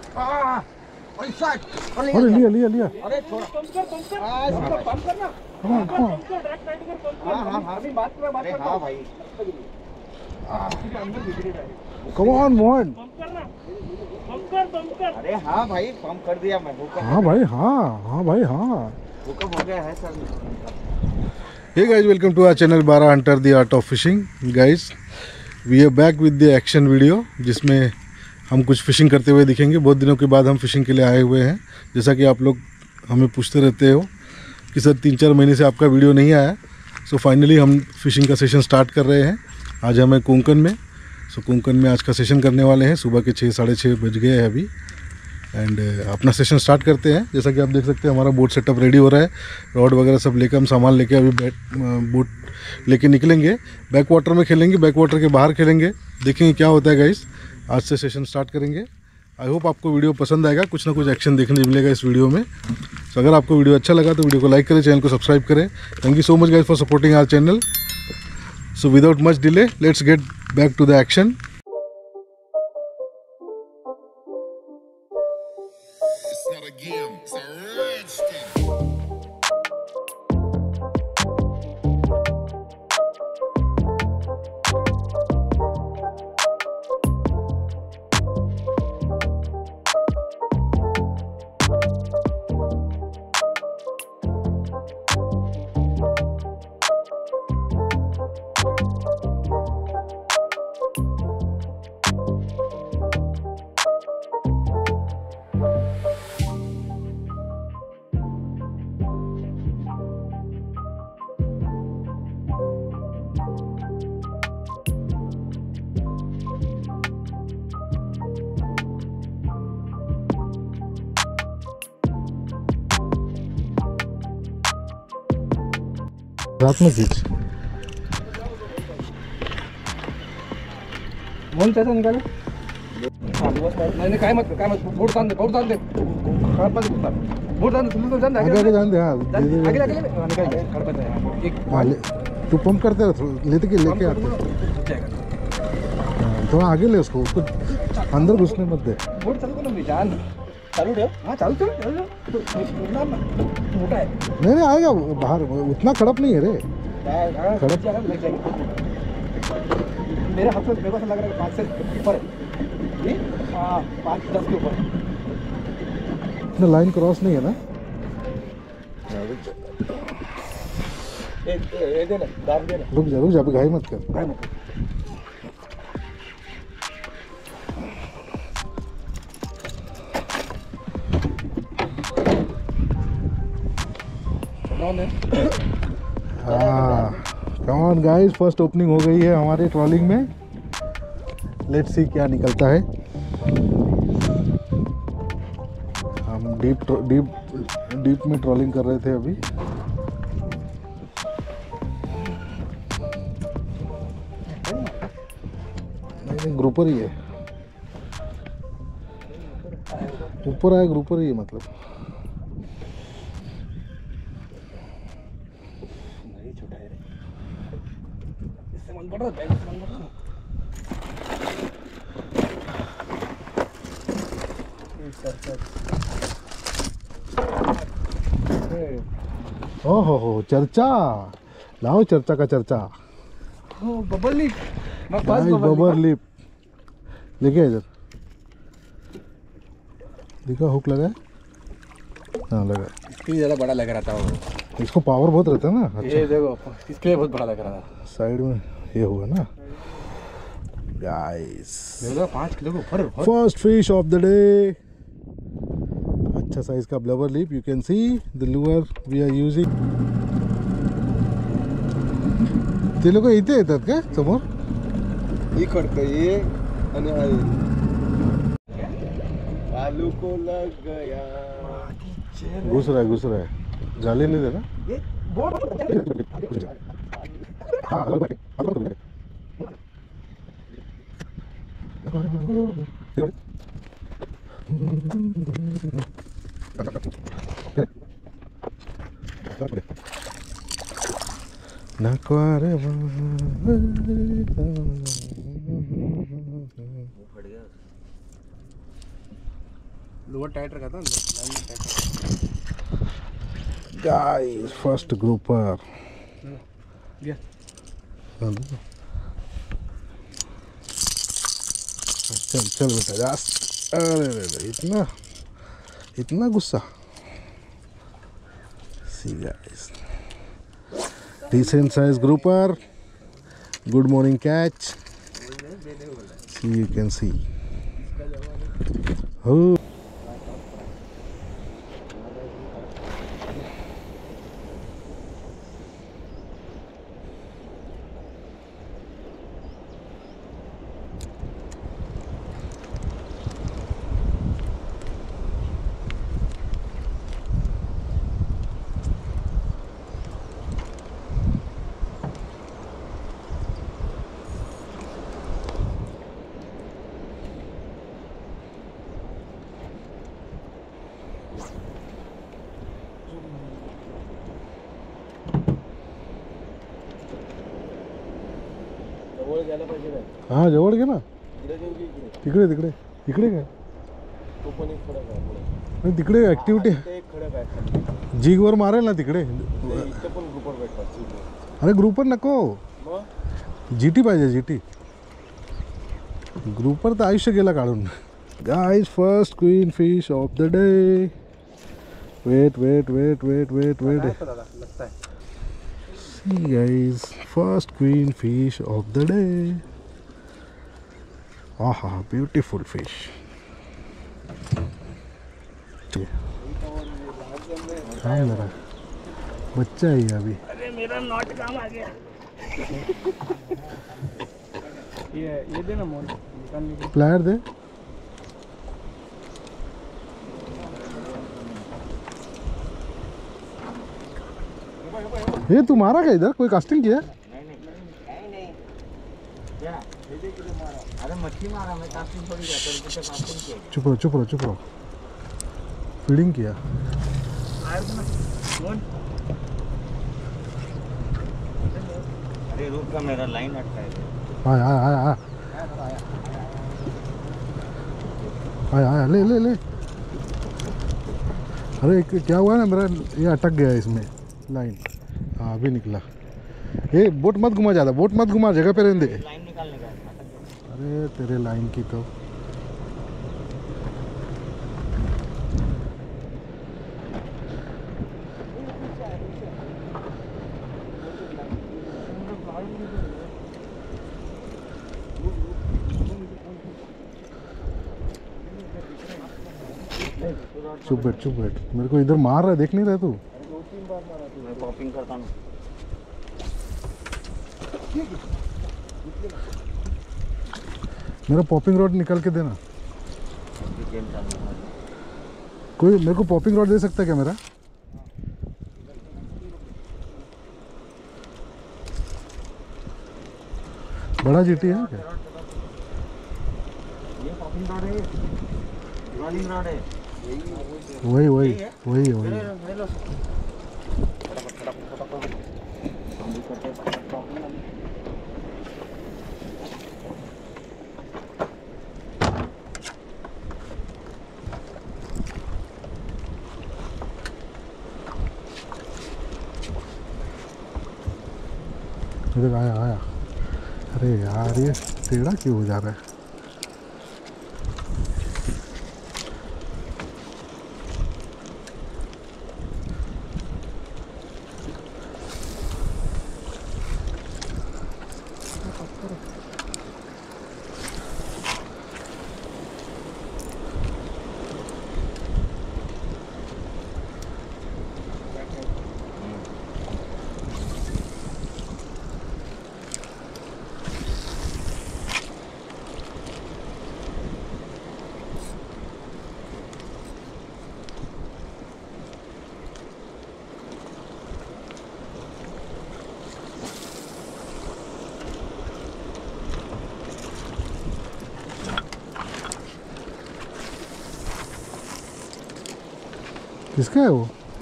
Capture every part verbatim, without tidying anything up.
अरे लिया लिया लिया। अरे छोड़ पंप कर पंप कर आ इसको पंप करना। हां हां पंप कर डायरेक्ट साइड कर पंप कर। हां हां अभी बात कर बात कर। हां भाई इसके अंदर बिगड़ी है। कम ऑन मोहन पंप करना पंप कर पंप कर। अरे हां भाई पंप कर दिया मैं। हाँ भाई हाँ हाँ भाई हाँ हुक्म हो गया है sir. Hey guys, welcome to our channel Barra Hunter the art of fishing. Guys, we are back with the action video, जिसमें हम कुछ फ़िशिंग करते हुए दिखेंगे। बहुत दिनों के बाद हम फ़िशिंग के लिए आए हुए हैं। जैसा कि आप लोग हमें पूछते रहते हो कि सर तीन चार महीने से आपका वीडियो नहीं आया। सो फाइनली हम फ़िशिंग का सेशन स्टार्ट कर रहे हैं। आज हमें कोंकण में सो कोंकण में आज का सेशन करने वाले हैं। सुबह के छः साढ़े छः बज गए हैं अभी, एंड अपना सेशन स्टार्ट करते हैं। जैसा कि आप देख सकते हैं हमारा बोट सेटअप रेडी हो रहा है। रॉड वगैरह सब लेकर हम सामान लेके अभी बैट बोट लेके निकलेंगे। बैक वाटर में खेलेंगे, बैक वाटर के बाहर खेलेंगे, देखेंगे क्या होता है गाइस। आज से सेशन स्टार्ट करेंगे। आई होप आपको वीडियो पसंद आएगा, कुछ ना कुछ एक्शन देखने मिलेगा इस वीडियो में। तो अगर आपको वीडियो अच्छा लगा तो वीडियो को लाइक करें, चैनल को सब्सक्राइब करें। Thank you so much guys for supporting our channel. So without much delay let's get back to the action. रात में खींच फोन त्याचा निघाला। हां दिवस नाही नाही काय मत काय मत बोट ताण दे बोट ताण दे खराब पाहिजे बोट ताण बोट ताण तुला जान दे आगे आगे जान दे। हाँ आगे आगे निकाल दे खराब पाहिजे एक हाँ, ले, तू पंप करते रहो, लेते के लेके आते। हाँ, थोड़ा आगे ले उसको, उसको अंदर घुसने मत दे। बोट चालू कर ना जान चालू ठेव। हां चालू ठेव चालू ना मोठा है। नहीं नहीं आएगा बाहर, उतना खड़प नहीं है रे। खड़प लग जाएगा मेरे हाथ में। मेरे को लग रहा है पाँच से ऊपर है। हाँ पाँच दस के ऊपर। इतना लाइन क्रॉस नहीं है ना। ए दे ना दाम दे ना। रुक जा रुक जा, अभी घाई मत कर। घाई मत कर। हाँ come on guys, first opening हो गई है हमारे ट्रॉलिंग में। लेट्स सी क्या निकलता है। हम डीप डीप डीप में ट्रॉलिंग कर रहे थे अभी। नहीं ग्रुपर ही है, ऊपर आया ग्रुपर ही है मतलब। ओ हो हो चर्चा लाओ, चर्चा का चर्चा। बबल लिप बबर लिप लेके इधर देखा, हुक लगा है। हाँ लगा। इसके लिए ज़्यादा बड़ा लग रहा था वो। इसको पावर बहुत रहता है ना। अच्छा ये देखो इसके लिए बहुत बड़ा लग रहा था। साइड में ये हुआ ना गाइस। देखो पाँच किलो के ऊपर। First fish of the day. अच्छा साइज का blubber lip. You can see the lure we are using. ते लोक इथे येतात का समोर? इकडतं ये आणि आलू को लग गया। घुस रहा है घुस रहा है, जाले नहीं देना। नक्वारे लोअर टाइट रखा था, लाइन में टाइट गाइस फर्स्ट ग्रुपर गया। चल चल बेटा जा। अरे रे रे इतना इतना गुस्सा। See guys decent size grouper, good morning catch. See, you can see. Oh. हाँ जवळ घे ना, तिकडे तिकडे तिकडे काय नाही, तिकडे ऍक्टिव्हिटी जिग वर मारेल ना तिकडे. अरे ग्रुपर नको, जीटी पाहिजे जीटी. ग्रुपर तर आयुष्य गेला काढून. Guys first queen fish of the day. Wait wait wait wait wait wait See guys, first queen fish of the day. Aha, beautiful fish. हाँ मेरा बच्चा ही है अभी. अरे मेरा नॉट काम आ गया. ये ये देना मोल निकालने के. प्लायर दे. ये तुम्हारा क्या इधर कोई कास्टिंग किया? नहीं नहीं नहीं नहीं क्या ये किधर मारा? अरे मच्छी मारा, मैं कास्टिंग थोड़ी किया, तो कुछ कास्टिंग किया. चुप रहो चुप रहो चुप रहो. फीडिंग किया. अरे रुक का मेरा लाइन अटका है. आया आया आया आया आया ले ले ले. अरे क्या हुआ ना, मेरा ये अटक गया इसमें लाइन. हाँ अभी निकला. ये बोट मत घुमा, ज़्यादा बोट मत घुमा, जगह पे रहने दे. लाइन निकालने का. अरे तेरे लाइन की तो चुप बैठ चुप बैठ. मेरे को इधर मार रहा है, देख नहीं रहा तू. मैं पॉपिंग करता हूँ. मेरा पॉपिंग रॉड निकाल के देना. कोई मेरे को पॉपिंग रॉड दे सकता है क्या मेरा? बड़ा जीटी है क्या? ये पॉपिंग रॉड है, रोलिंग रॉड है. वही वही वही वही. इधर आया आया. अरे यार ये टेढ़ा क्यों हो जा रहा है? किसका है वो?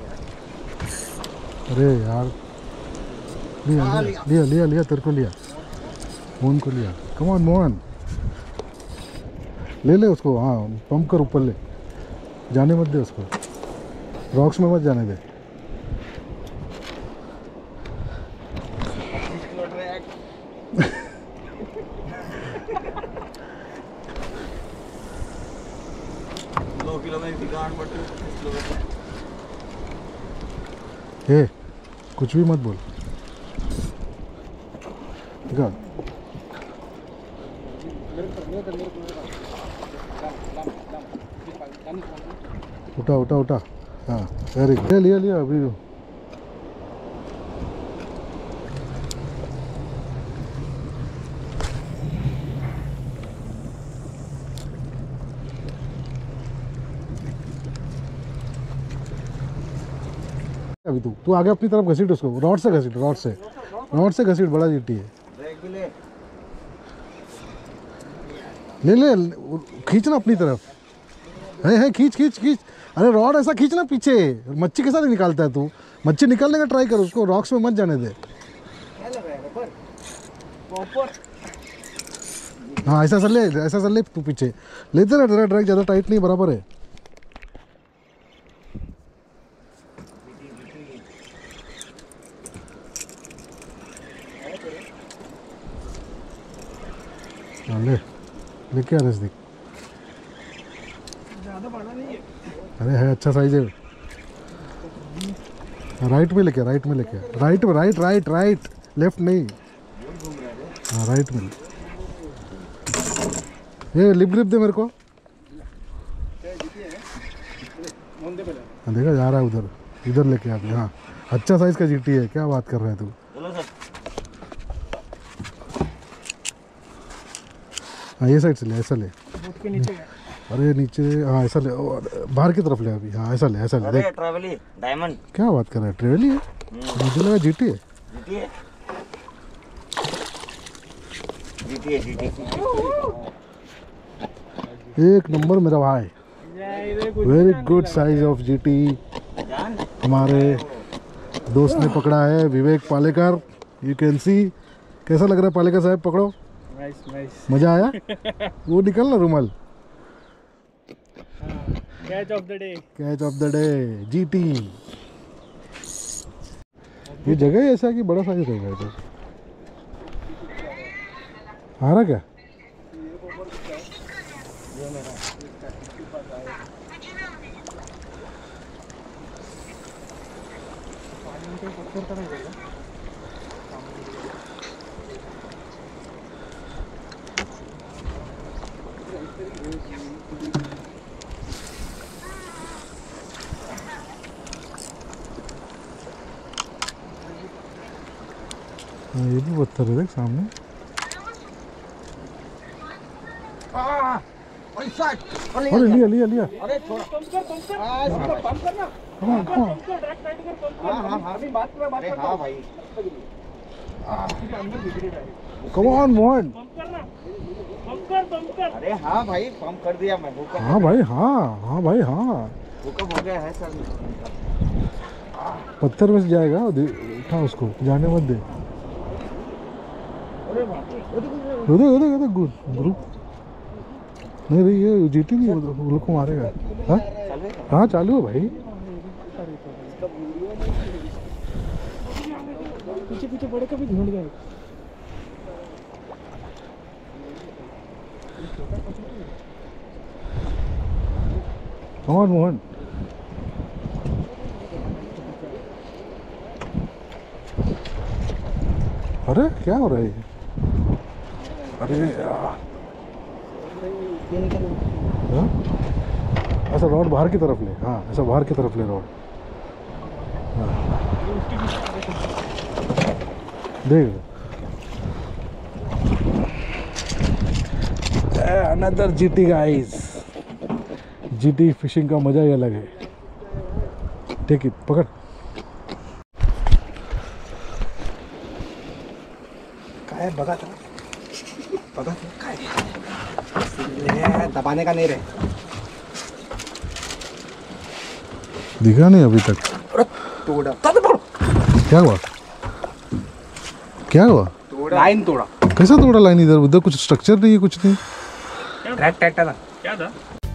अरे यार लिया लिया लिया लिया लिया तेरे को लिया. मोहन को लिया. कम ऑन मोहन, ले ले उसको. हाँ पंप कर ऊपर ले. जाने मत दे उसको, रॉक्स में मत जाने दे। दो किलोमीटर की गांड बढ़ती है, पच्चीस किलोमीटर। ए कुछ भी मत बोल, निकाल। उठा उठा उठा, हाँ वेरी गुड, लिया लिया अभी। अभी तू तू आगे अपनी तरफ घसीट उसको, रॉड से घसीट, रॉड से रॉड से घसीट, बड़ा जीटी है। ब्रेक भी ले। ले ले खींचना अपनी तरफ, है है खींच खींच खींच। अरे रॉड ऐसा खींचना पीछे, मच्छी कैसा नहीं निकालता है तू, मच्छी निकालने का ट्राई कर, उसको रॉक्स में मत जाने दे। क्या लग रहा है ऊपर? ऊपर। हाँ ऐसा चल ले, ऐसा चल ले तू पीछे, लेते रह, तेरा ड्रैग ज़्यादा टाइट नहीं, बराबर है। हाँ ले लेके आ नजदीक। ज़्यादा बड़ा नहीं है। अरे है, अच्छा साइज है। राइट में लेके, राइट में लेके, राइट में, राइट राइट राइट, लेफ्ट नहीं। हाँ राइट में। ये लिप ग्रिप दे मेरे को। देखा जा रहा है उधर, इधर लेके आते। हाँ अच्छा साइज का जीटी है, क्या बात कर रहा है तू। बोलो सर। हाँ ये साइड से ले, ऐसा ले। बोट के नीचे है। अरे नीचे, हाँ ऐसा ले, ओ, बाहर की तरफ ले अभी। हाँ ऐसा ले, ऐसा ले, अरे देख ट्रैवली डायमंड। क्या बात कर रहा है, ट्रेवली है, मुझे लगा जीटी है। जीटी है, जीटी है, जीटी। एक नंबर मेरा भाई, very good size of GT. जान हमारे दोस्त ने पकड़ा है, Vivek Palekar. You can see, कैसा लग रहा है पालेकर साहब, पकड़ो। Nice nice. मजा आया। वो निकल ना रुमाल। Catch of the day. Catch of the day GT. ये जगह ही ऐसा है कि बड़ा साइज रहेगा इधर। आ रहा क्या? हाँ, ये भी पत्थर है देख सामने। अरे लिया लिया लिया। अरे थोड़ा पंप कर पंप कर। आ इसको पंप करना। Come on, come on. Pump कर, डायरेक्ट साइड कर पंप कर। हाँ, हाँ, हाँ। अभी बात कर बात अरे कर। हाँ भाई। इसके अंदर बिगड़ी है। Come on, Mohan. पंप करना। पंप कर पंप कर। अरे हाँ भाई, पंप कर दिया मैं। हुकअप हाँ भाई हाँ, हाँ भाई हाँ। हुकअप हो गया है सर। पत्थर में से जाएगा, दे- उठा उसको, जाने मत दे। अरे बाप रे। उधर उधर उधर ग्रुप ग्रुप नहीं भाई, ये जीटी नहीं, उधर वो लोग को मारेगा। हाँ हाँ चालू है भाई। पीछे पीछे बड़े कभी ढूंढ गए। Come on, Mohan. अरे क्या हो रहा है ये? अरे यार, हाँ? ऐसा रॉड बाहर की तरफ ले। हाँ ऐसा बाहर की तरफ ले रॉड। हाँ। देख another GT guys. GT fishing का मजा ही अलग है। टेक इट, पकड़। काय बघा था, बघा था काय ये दबाने का नहीं रहे। दिखा नहीं अभी तक। तोड़ा तोड़ क्या हुआ, क्या हुआ? लाइन तोड़ा। कैसा तोड़ा लाइन? इधर उधर कुछ स्ट्रक्चर नहीं है, कुछ नहीं। ट्रैक ट्रैक्टर था क्या था।